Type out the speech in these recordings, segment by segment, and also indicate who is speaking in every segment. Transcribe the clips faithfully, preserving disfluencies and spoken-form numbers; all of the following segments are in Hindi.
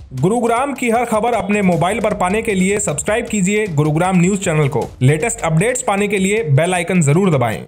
Speaker 1: गुरुग्राम की हर खबर अपने मोबाइल पर पाने के लिए सब्सक्राइब कीजिए गुरुग्राम न्यूज चैनल को। लेटेस्ट अपडेट्स पाने के लिए बेल आइकन जरूर दबाएं।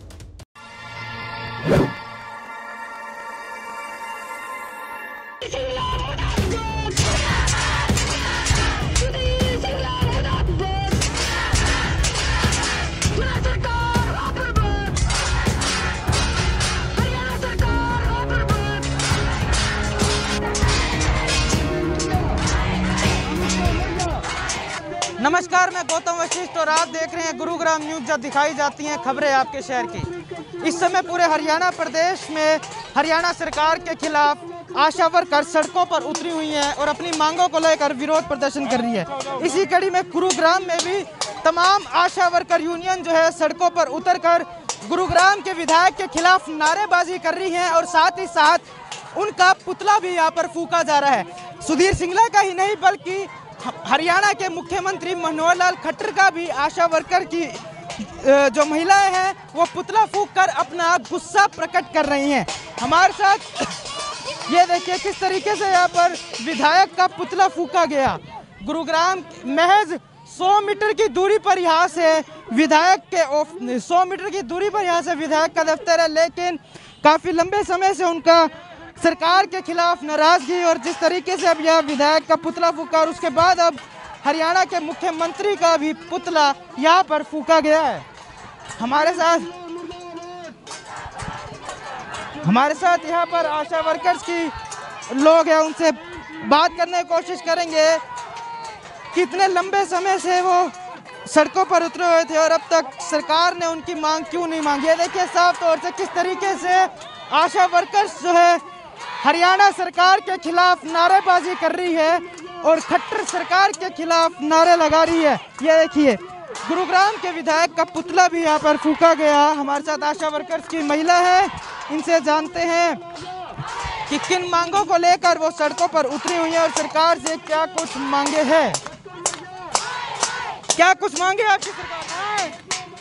Speaker 2: नमस्कार, मैं गौतम वशिष्ठ और आप देख रहे हैं गुरुग्राम न्यूज, जब दिखाई जाती हैं खबरें आपके शहर की। इस समय पूरे हरियाणा प्रदेश में हरियाणा सरकार के खिलाफ आशा वर्कर सड़कों पर उतरी हुई हैं और अपनी मांगों को लेकर विरोध प्रदर्शन कर रही है। इसी कड़ी में गुरुग्राम में भी तमाम आशा वर्कर यूनियन जो है सड़कों पर उतरकर गुरुग्राम के विधायक के खिलाफ नारेबाजी कर रही है और साथ ही साथ उनका पुतला भी यहाँ पर फूंका जा रहा है। सुधीर सिंगला का ही नहीं बल्कि हरियाणा के मुख्यमंत्री मनोहर लाल खट्टर का भी आशा वर्कर की जो महिलाएं हैं वो पुतला फूंक कर अपना गुस्सा प्रकट कर रही हैं। हमारे साथ ये देखिए किस तरीके से यहाँ पर विधायक का पुतला फूंका गया। गुरुग्राम महज सौ मीटर की दूरी पर यहाँ से विधायक के सौ मीटर की दूरी पर यहाँ से विधायक का दफ्तर है, लेकिन काफ़ी लंबे समय से उनका सरकार के खिलाफ नाराजगी और जिस तरीके से अब यह विधायक का पुतला फूंका और उसके बाद अब हरियाणा के मुख्यमंत्री का भी पुतला यहाँ पर फूंका गया है। हमारे साथ हमारे साथ यहाँ पर आशा वर्कर्स की लोग हैं, उनसे बात करने की कोशिश करेंगे। कितने लंबे समय से वो सड़कों पर उतरे हुए थे और अब तक सरकार ने उनकी मांग क्यों नहीं मांगी। देखिए साफ तौर से किस तरीके से आशा वर्कर्स जो है हरियाणा सरकार के खिलाफ नारेबाजी कर रही है और खट्टर सरकार के खिलाफ नारे लगा रही है। ये देखिए गुरुग्राम के विधायक का पुतला भी यहाँ पर फूंका गया। हमारे साथ आशा वर्कर्स की महिला है, इनसे जानते हैं कि किन मांगों को लेकर वो सड़कों पर उतरी हुई है और सरकार से क्या कुछ मांगे हैं। क्या कुछ मांगे आपकी सरकार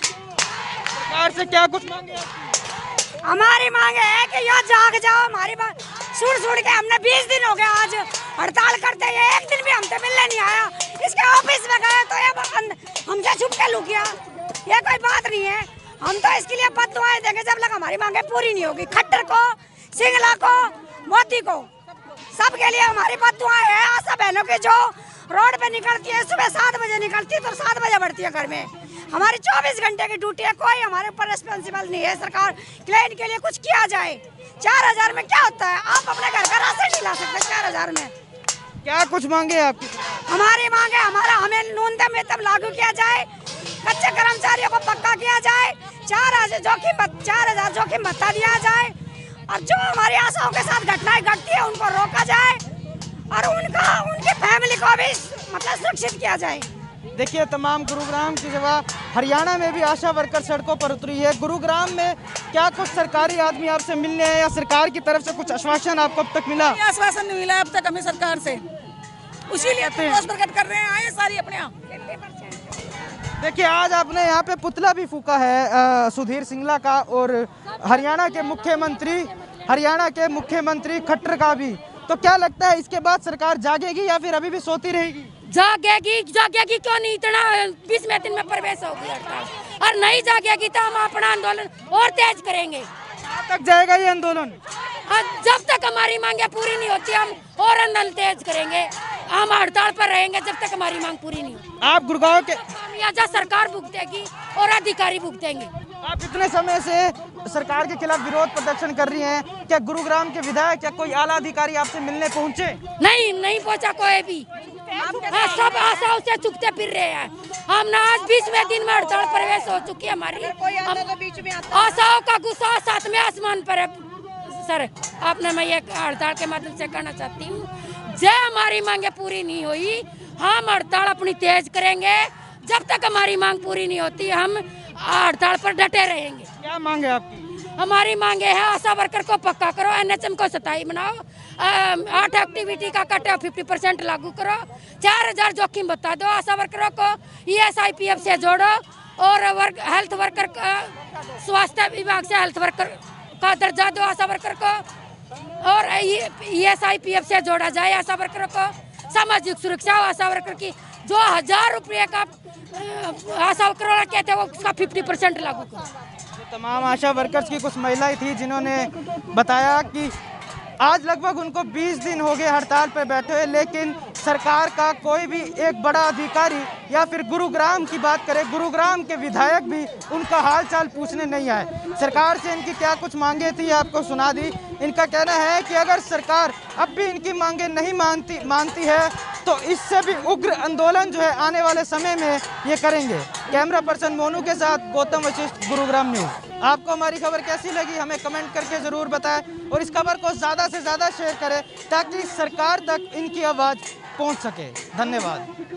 Speaker 2: सरकार से क्या कुछ मांगे आपकी?
Speaker 3: हमारी मांगे है कि यहाँ जाग जाओ। हमारी बात सुन सुन के हमने बीस दिन हो गए आज हड़ताल करते हैं, एक दिन भी हमसे मिलने नहीं आया। इसके ऑफिस में गए तो ये हमसे छुप के लुक गया। ये कोई बात नहीं है। हम तो इसके लिए बददुआएं देंगे जब तक हमारी मांगे पूरी नहीं होगी। खट्टर को, सिंगला को, मोदी को, सबके लिए हमारी बददुआएं हैं। आशा बहनों की जो रोड पे निकलती है, सुबह सात बजे निकलती है तो सात बजे बढ़ती है घर में। हमारी चौबीस घंटे की ड्यूटी है, कोई हमारे ऊपर रिस्पॉन्सिबल नहीं है। सरकार क्लेम के लिए कुछ किया जाए। चार हजार में क्या होता है? आप अपने घर का राशन नहीं ला सकते चार हजार में।
Speaker 2: क्या कुछ मांगे आपकी?
Speaker 3: हमारी मांगे हमारा हमें न्यूनतम वेतन लागू किया जाए, कच्चे कर्मचारियों को पक्का किया जाए, चार हजार जोखिम चार हजार जोखिम भत्ता दिया जाए और जो हमारी आशाओं के साथ घटनाएं घटती है उनको रोका जाए और उनका उनकी फैमिली को भी मतलब सुरक्षित किया जाए।
Speaker 2: देखिए तमाम गुरुग्राम की जगह हरियाणा में भी आशा वर्कर सड़कों पर उतरी है। गुरुग्राम में क्या कुछ सरकारी आदमी आपसे मिलने हैं या सरकार की तरफ से कुछ आश्वासन आपको अब तक मिला?
Speaker 4: आश्वासन नहीं मिला अब तक हमें सरकार से, उसीलिए रोष प्रकट कर रहे हैं। आए सारी अपने यहाँ।
Speaker 2: देखिए आज आपने यहाँ पे पुतला भी फूंका है सुधीर सिंगला का और हरियाणा के मुख्यमंत्री हरियाणा के मुख्यमंत्री खट्टर का भी। तो क्या लगता है इसके बाद सरकार जागेगी या फिर अभी भी सोती रहेगी?
Speaker 5: जागेगी जागेगी क्यों नहीं, इतना बीस में दिन में प्रवेश होगी हड़ताल और नहीं जागेगी तो हम अपना आंदोलन और तेज करेंगे।
Speaker 2: कहाँ तक जाएगा ये आंदोलन?
Speaker 5: जब तक हमारी मांगे पूरी नहीं होती हम और आंदोलन तेज करेंगे। हम हड़ताल पर रहेंगे जब तक हमारी मांग पूरी नहीं होती।
Speaker 2: आप गुड़गांव के
Speaker 5: खामियाजा सरकार भुगतेगी और अधिकारी भुगतेंगे।
Speaker 2: आप इतने समय से सरकार के खिलाफ विरोध प्रदर्शन कर रही हैं, क्या गुरुग्राम के विधायक या कोई आला अधिकारी आपसे मिलने पहुंचे?
Speaker 5: नहीं नहीं पहुंचा कोई भी। हाँ, सब आशाओं से चुकते फिर रहे हैं। हम ना आज बीसवें दिन में हड़ताल प्रवेश हो चुकी है हमारी। आशाओं का गुस्सा साथ में आसमान पर है। सर आपने मैं ये हड़ताल के माध्यम से कहना चाहती हूँ, जब हमारी मांगे पूरी नहीं हुई हम हड़ताल अपनी तेज करेंगे। जब तक हमारी मांग पूरी नहीं होती हम हड़ताल पर डटे रहेंगे।
Speaker 2: क्या मांग है आपकी?
Speaker 5: हमारी मांगे है आशा वर्कर को पक्का करो, एनएचएम को सताई बनाओ, आठ एक्टिविटी का कट फिफ्टी परसेंट लागू करो, चार हजार जोखिम बता दो, आशा वर्करों को ईएसआईपीएफ से जोड़ो और वर्क हेल्थ वर्कर का स्वास्थ्य विभाग से हेल्थ वर्कर का दर्जा दो आशा वर्कर को और ईएसआईपीएफ से जोड़ा जाए आशा वर्करों को। सामाजिक सुरक्षा आशा वर्कर की जो हजार रुपये का आशा वर्कर वाला कहते हैं वो उसका फिफ्टी परसेंट लागू करो।
Speaker 2: तमाम आशा वर्कर्स की कुछ महिलाएं थी जिन्होंने बताया कि आज लगभग उनको बीस दिन हो गए हड़ताल पर बैठे हुए, लेकिन सरकार का कोई भी एक बड़ा अधिकारी या फिर गुरुग्राम की बात करें, गुरुग्राम के विधायक भी उनका हाल चाल पूछने नहीं आए। सरकार से इनकी क्या कुछ मांगे थी आपको सुना दी। इनका कहना है कि अगर सरकार अब भी इनकी मांगे नहीं मानती मानती है तो इससे भी उग्र आंदोलन जो है आने वाले समय में ये करेंगे। कैमरा पर्सन मोनू के साथ गौतम वशिष्ठ, गुरुग्राम न्यूज़। आपको हमारी खबर कैसी लगी हमें कमेंट करके ज़रूर बताएं और इस खबर को ज़्यादा से ज़्यादा शेयर करें ताकि सरकार तक इनकी आवाज़ पहुंच सके। धन्यवाद।